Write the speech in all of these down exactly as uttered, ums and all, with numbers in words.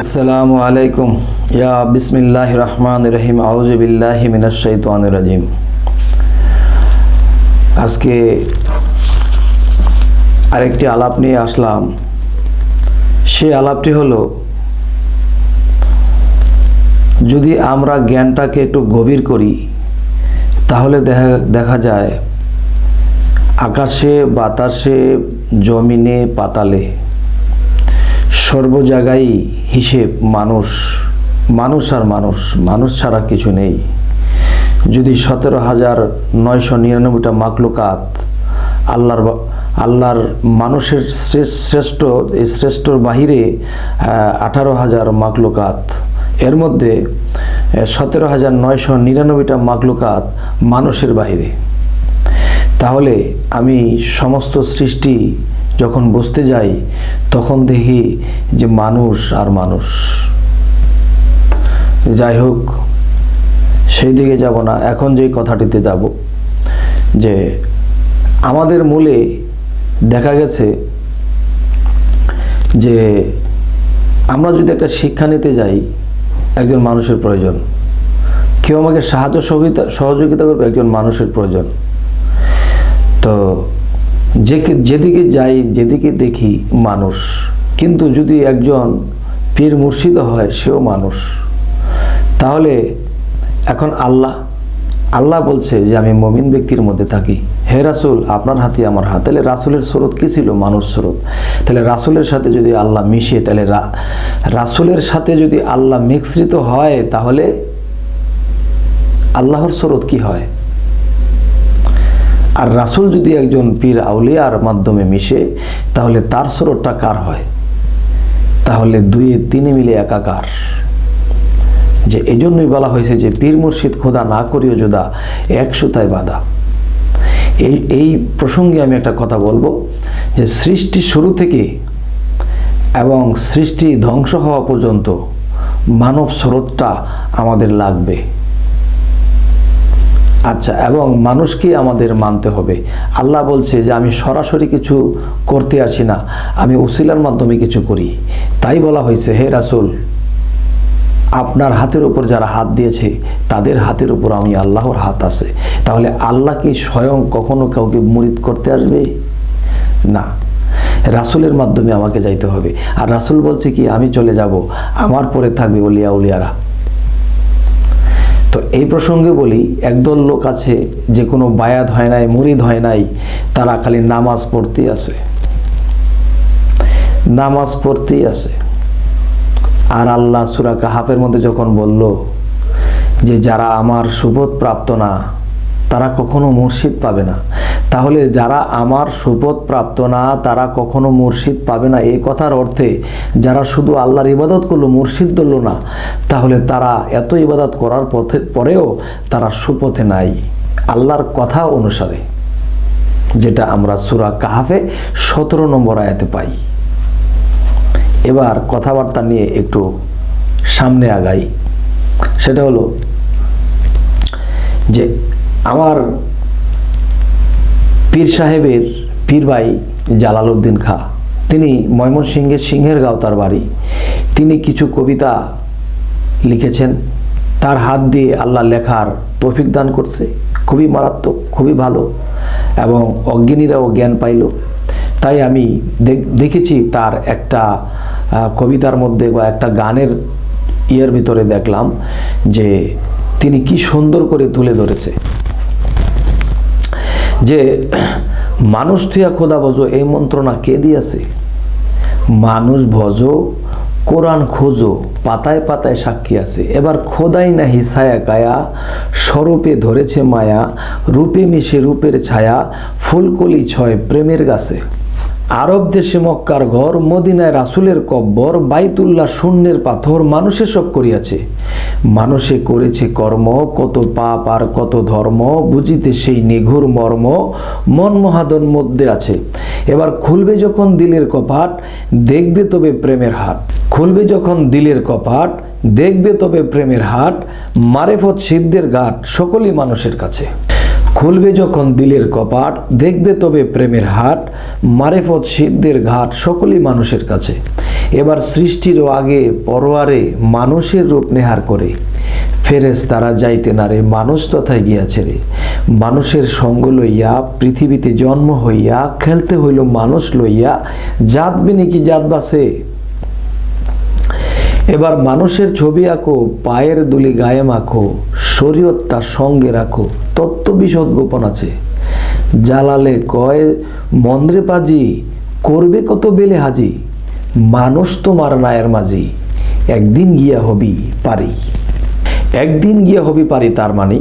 আসসালামু আলাইকুম ইয়া বিসমিল্লাহির রহমানির রহিম আউযু বিল্লাহি মিনাশ শাইতানির রাজিম। আজকে আরেকটি আলাপ নিয়ে আসলাম। সেই আলাপটি হলো, যদি আমরা জ্ঞানটাকে একটু গভীর করি তাহলে দেখা দেখা যায় আকাশে বাতাসে জমিনে পাতালে সর্ব জায়গায় হিসেব মানুষ মানুষ আর মানুষ মানুষ ছাড়া কিছু নেই। যদি সতেরো হাজার নয়শো নিরানব্বইটা মাকলুকাত আল্লাহর আল্লাহর মানুষের শ্রেষ্ঠ এই শ্রেষ্ঠর বাহিরে আঠারো হাজার মাকলুকাত, এর মধ্যে সতেরো হাজার নয়শো নিরানব্বইটা মাকলুকাত মানুষের বাহিরে, তাহলে আমি সমস্ত সৃষ্টি যখন বুঝতে যাই তখন দেখি যে মানুষ আর মানুষ। যাই হোক, সেই দিকে যাব না, এখন যে কথাটিতে যাব যে আমাদের মূলে দেখা গেছে যে আমরা যদি একটা শিক্ষা নিতে যাই একজন মানুষের প্রয়োজন, কেউ আমাকে সাহায্য সহযোগিতা সহযোগিতা করবে একজন মানুষের প্রয়োজন। তো যে যেদিকে যাই যেদিকে দেখি মানুষ, কিন্তু যদি একজন পীর মুর্শিদ হয় সেও মানুষ। তাহলে এখন আল্লাহ আল্লাহ বলছে যে আমি মুমিন ব্যক্তির মধ্যে থাকি, হে রাসূল আপনার হাতে আমার হাত। তাহলে রাসূলের স্রোত কি ছিল? মানুষ স্রোত। তাহলে রাসূলের সাথে যদি আল্লাহ মিশে, তাহলে রাসূলের সাথে যদি আল্লাহ মিশ্রিত হয় তাহলে আল্লাহর স্রোত কি হয়? আর রাসূল যদি একজন পীর আউলিয়ার মাধ্যমে মিশে তাহলে তার স্রোতটা কার হয়? তাহলে দুয়ে তিনে মিলে একাকার। যে এই জন্যই বলা হয়েছে যে পীর মুর্শিদ খোদা না করিও যোদা এক সুতায় বাঁধা। এই এই প্রসঙ্গে আমি একটা কথা বলবো যে সৃষ্টি শুরু থেকে এবং সৃষ্টি ধ্বংস হওয়া পর্যন্ত মানব স্রোতটা আমাদের লাগবে। আচ্ছা, এবং মানুষকে আমাদের মানতে হবে। আল্লাহ বলছে যে আমি সরাসরি কিছু করতে আসি না, আমি উসিলার মাধ্যমে কিছু করি। তাই বলা হয়েছে, হে রাসূল আপনার হাতের উপর যারা হাত দিয়েছে তাদের হাতের উপর আমি আল্লাহর হাত আছে। তাহলে আল্লাহ কি স্বয়ং কখনো কাউকে মুরিদ করতে আসবে? না, রাসূলের মাধ্যমে আমাকে যাইতে হবে। আর রাসূল বলছে কি, আমি চলে যাব, আমার পরে থাকবে ওলিয়া উলিয়ারা। তো এই প্রসঙ্গে বলি, একদল লোক আছে যে কোনো বায়াত হয় নাই, মুরিদ হয় নাই, তারা খালি নামাজ পড়তেই আছে নামাজ পড়তেই আছে আর আল্লাহ সূরা কাহাফের মধ্যে যখন বলল যে যারা আমার সুবোধ প্রাপ্ত না তারা কখনো মুর্শিদ পাবে না, তাহলে যারা আমার সুবোধ প্রাপ্ত না তারা কখনো মুর্শিদ পাবে না, এই কথার অর্থে যারা শুধু আল্লাহর ইবাদত করলো মুর্শিদ ধরল না, তাহলে তারা এত ইবাদত করার পথে পরেও তারা সুপথে নাই আল্লাহর কথা অনুসারে, যেটা আমরা সূরা কাহাফে সতেরো নম্বর আয়াতে পাই। এবার কথাবার্তা নিয়ে একটু সামনে আগাই। সেটা হলো যে আমার পীর সাহেবের পীর ভাই জালালউদ্দিন খাঁ, তিনি ময়মনসিংহের সিংহের গাঁও তার বাড়ি। তিনি কিছু কবিতা লিখেছেন, তার হাত দিয়ে আল্লাহ লেখার তৌফিক দান করছে, খুবই মারাত্মক, খুবই ভালো, এবং অজ্ঞানীরাও জ্ঞান পাইল। তাই আমি দেখেছি তার একটা কবিতার মধ্যে বা একটা গানের ইয়ের ভিতরে দেখলাম যে তিনি কি সুন্দর করে তুলে ধরেছে যে মানুষ থুয়া খোদা ভজো এই মন্ত্রণা কে দিয়েছে? মানুষ ভজো কোরআন খোঁজো পাতায় পাতায় সাক্ষী আছে। এবার খোদাই নাহি ছায়া কায়া স্বরূপে ধরেছে মায়া, রূপে মিশে রূপের ছায়া ফুলকলি ছয় প্রেমের গাছে। আরব দেশে মক্কার ঘর, মদিনায় রাসূলের কব্বর, বাইতুল্লাহ শূন্যের পাথর মানুষে সব করিয়াছে। মানুষে করেছে কর্ম, কত পাপ আর কত ধর্ম, বুঝিতে সেই নিঘুর মর্ম মন মহাদন মধ্যে আছে। এবার খুলবে যখন দিলের কপাট দেখবে তবে প্রেমের হাট, খুলবে যখন দিলের কপাট দেখবে তবে প্রেমের হাট, মারেফত সিদ্ধের ঘাট সকলই মানুষের কাছে। খুলবে যখন দিলের কপাট, দেখবে তবে প্রেমের হাট, মারেফত সিদ্ধের ঘাট সকলই মানুষের কাছে। এবার সৃষ্টিরও আগে পরোয়ারে মানুষের রূপ নেহার করে, ফেরেশতারা যাইতে না রে মানুষ তথায় গিয়াছে রে। মানুষের সঙ্গ লইয়া পৃথিবীতে জন্ম হইয়া, খেলতে হইল মানুষ লইয়া, জাতবে নাকি জাত বাসে। এবার মানুষের ছবি আঁকো, পায়ের দুলি গায়ে মাখো, শরীয়ত তার সঙ্গে রাখো, তত্ত্ব বিশদ গোপন আছে। জালালে কয় মন্দ্রে পাজি, করবে কত বেলে হাজি, মানুষ তোমার নায়ের মাঝি, একদিন গিয়া হবি পারি। একদিন গিয়া হবি পারি তার মানে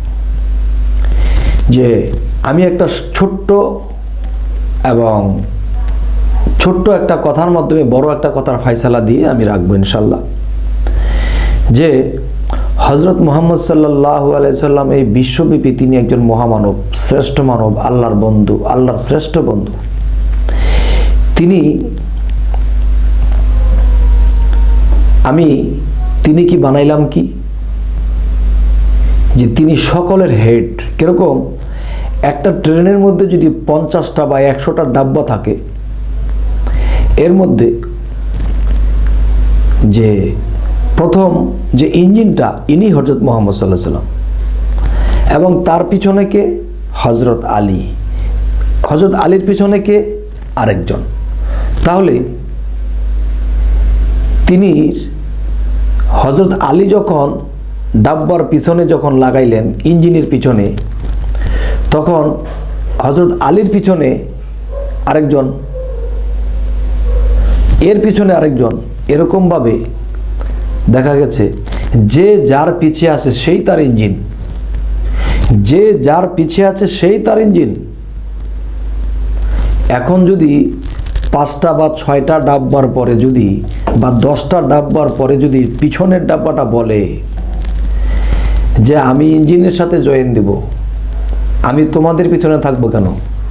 যে আমি একটা ছোট্ট এবং ছোট্ট একটা কথার মাধ্যমে বড় একটা কথার ফায়সালা দিয়ে আমি রাখবো ইনশাল্লাহ। যে হজরত মুহাম্মদ সাল্লাল্লাহু আলাইহি সাল্লাম এই বিশ্বব্যাপী তিনি একজন মহামানব, শ্রেষ্ঠ মানব, আল্লাহর বন্ধু, আল্লাহর শ্রেষ্ঠ বন্ধু। তিনি আমি তিনি কি বানাইলাম কি যে তিনি সকলের হেড। কিরকম একটা ট্রেনের মধ্যে যদি পঞ্চাশটা বা একশোটা ডাব্বা থাকে, এর মধ্যে যে প্রথম যে ইঞ্জিনটা ইনি হযরত মুহাম্মদ সাল্লাল্লাহু আলাইহি সাল্লাম, এবং তার পিছনে কে হযরত আলী, হযরত আলীর পিছনে কে আরেকজন। তাহলে তিনি হযরত আলী যখন ডাব্বার পিছনে যখন লাগাইলেন ইঞ্জিনের পিছনে, তখন হযরত আলীর পিছনে আরেকজন, এর পিছনে আরেকজন, এরকমভাবে দেখা গেছে যে যার পিছে আছে সেই তার ইঞ্জিন, যে যার পিছে আছে সেই তার ইঞ্জিন। এখন যদি পাঁচটা বা ছয়টা ডাব্বার পরে যদি বা দশটা ডাব্বার পরে যদি পিছনের ডাব্বাটা বলে যে আমি ইঞ্জিনের সাথে জয়েন দেব, আমি তোমাদের পিছনে থাকবো কেন,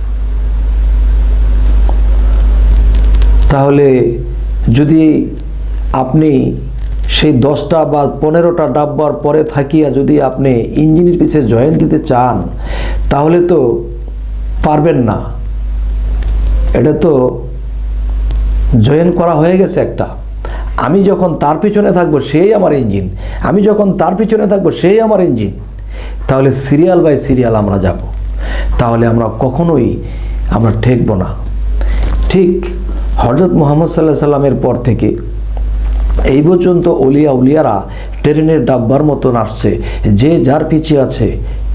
তাহলে যদি আপনি সেই দশটা বা পনেরোটা ডাব্বার পরে থাকিয়া যদি আপনি ইঞ্জিনের পিছে জয়েন দিতে চান, তাহলে তো পারবেন না। এটা তো জয়েন করা হয়ে গেছে একটা। আমি যখন তার পিছনে থাকবো সেই আমার ইঞ্জিন, আমি যখন তার পিছনে থাকবো সেই আমার ইঞ্জিন। তাহলে সিরিয়াল বাই সিরিয়াল আমরা যাব, তাহলে আমরা কখনোই আমরা ঠেকব না। ঠিক হযরত মুহাম্মদ সাল্লাল্লাহু আলাইহি সাল্লামের পর থেকে এই পর্যন্ত ওলিয়া উলিয়ারা ট্রেনের ডাব্বার মতন আসছে, যে যার পিছিয়ে আছে,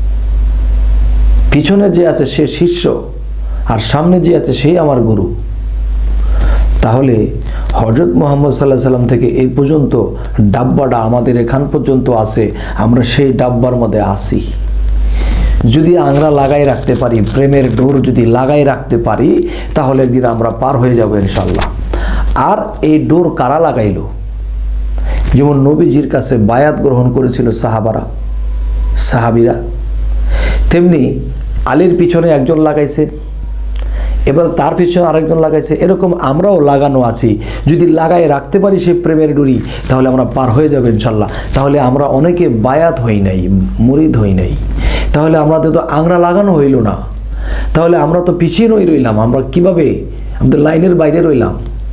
পিছনে যে আছে সে শিষ্য আর সামনে যে আছে সেই আমার গুরু। তাহলে হযরত মুহাম্মদ সাল্লাল্লাহু আলাইহি সাল্লাম থেকে এই পর্যন্ত ডাব্বাটা আমাদের এখান পর্যন্ত আছে, আমরা সেই ডাব্বার মধ্যে আসি। যদি আংরা লাগাই রাখতে পারি, প্রেমের ডোর যদি লাগাই রাখতে পারি, তাহলে একদিন আমরা পার হয়ে যাব ইনশাল্লাহ। আর এই ডোর কারা লাগাইলো? যেমন নবীজির কাছে বায়াত গ্রহণ করেছিল সাহাবারা, সাহাবীরা, তেমনি আলীর পিছনে একজন লাগাইছে, এবার তার পিছনে আরেকজন লাগাইছে। এরকম আমরাও লাগানো আছি। যদি লাগাই রাখতে পারি সেই প্রেমের ডুরি, তাহলে আমরা পার হয়ে যাবো ইনশাল্লাহ। তাহলে আমরা অনেকে বায়াত হই নাই, মুরিদ হই নাই, তাহলে আমাদের তো আংরা লাগানো হইল না, তাহলে আমরা তো পিছিয়ে রই রইলাম। আমরা কিভাবে আমাদের লাইনের বাইরে রইলাম?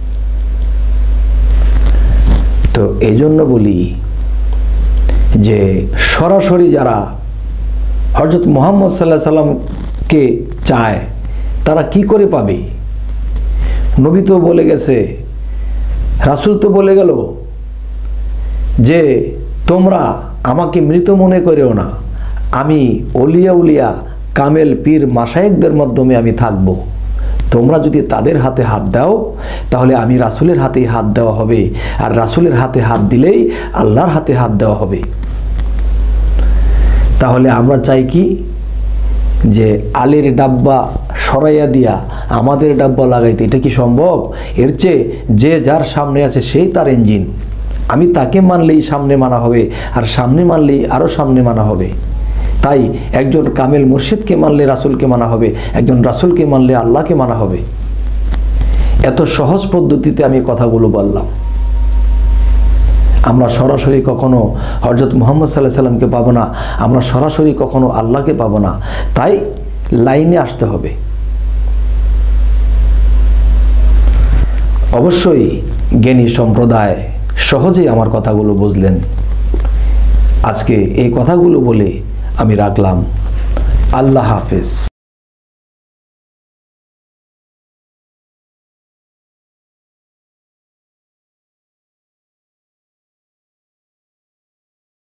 তো এই জন্য বলি যে সরাসরি যারা হযরত মুহাম্মদ সাল্লাল্লাহু আলাইহি সাল্লামকে চায়, তারা কি করে পাবে? নবী তো বলে গেছে, রাসূল তো বলে গেল যে তোমরা আমাকে মৃত মনে করেও না, আমি ওলিয়া উলিয়া কামেল পীর মাশায়েখদের মাধ্যমে আমি থাকব। তোমরা যদি তাদের হাতে হাত দাও, তাহলে আমি রাসূলের হাতেই হাত দেওয়া হবে, আর রাসূলের হাতে হাত দিলেই আল্লাহর হাতে হাত দেওয়া হবে। তাহলে আমরা চাই কি যে আলীর ডাব্বা সরাইয়া দিয়া আমাদের ডাব্বা লাগাইতে? এটা কি সম্ভব? এর চেয়ে যে যার সামনে আছে সেই তার ইঞ্জিন, আমি তাকে মানলেই সামনে মানা হবে, আর সামনে মানলেই আরও সামনে মানা হবে। তাই একজন কামেল মুর্শিদকে মানলে রাসূলকে মানা হবে, একজন রাসূলকে মানলে আল্লাহকে মানা হবে। এত সহজ পদ্ধতিতে আমি কথাগুলো বললাম। আমরা সরাসরি কখনো হযরত মুহাম্মদ সাল্লাল্লাহু আলাইহি সাল্লামকে পাবো না, আমরা সরাসরি কখনো আল্লাহকে পাবো না। তাই লাইনে আসতে হবে। অবশ্যই জ্ঞানী সম্প্রদায় সহজেই আমার কথাগুলো বুঝলেন। আজকে এই কথাগুলো বলে আমি রাখলাম। আল্লাহ হাফেজ।